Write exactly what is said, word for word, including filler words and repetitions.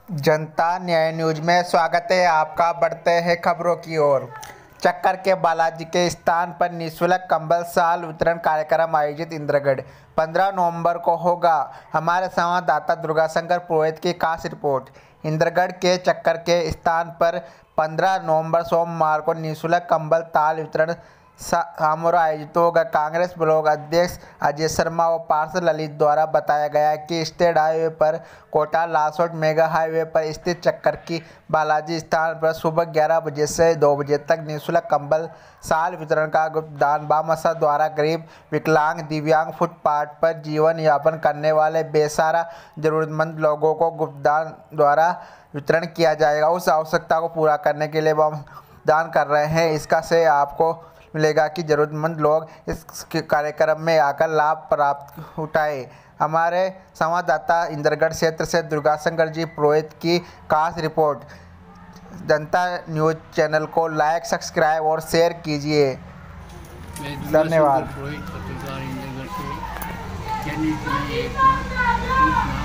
जनता न्याय न्यूज में स्वागत है आपका। बढ़ते हैं खबरों की ओर। चक्कर के बालाजी के स्थान पर निःशुल्क कंबल साल वितरण कार्यक्रम आयोजित। इंद्रगढ़ पंद्रह नवंबर को होगा। हमारे संवाददाता दुर्गाशंकर पुरोहित की खास रिपोर्ट। इंद्रगढ़ के चक्कर के स्थान पर पंद्रह नवंबर सोमवार को निःशुल्क कंबल ताल वितरण समारोह आयोजित होगा। कांग्रेस ब्लॉक अध्यक्ष अजय शर्मा व पार्षद ललित द्वारा बताया गया कि स्टेट हाईवे पर कोटा लासोट मेगा हाईवे पर स्थित चक्कर की बालाजी स्थान पर सुबह ग्यारह बजे से दो बजे तक निःशुल्क कंबल साल वितरण का दान भामाशाह द्वारा गरीब, विकलांग, दिव्यांग, फुटपाथ पर जीवन यापन करने वाले बेसहारा जरूरतमंद लोगों को गुप्तदान द्वारा वितरण किया जाएगा। उस आवश्यकता को पूरा करने के लिए हम दान कर रहे हैं। इसका से आपको मिलेगा कि जरूरतमंद लोग इस कार्यक्रम में आकर लाभ प्राप्त उठाए। हमारे संवाददाता इंद्रगढ़ क्षेत्र से दुर्गाशंकर जी पुरोहित की खास रिपोर्ट। जनता न्यूज चैनल को लाइक, सब्सक्राइब और शेयर कीजिए। धन्यवाद।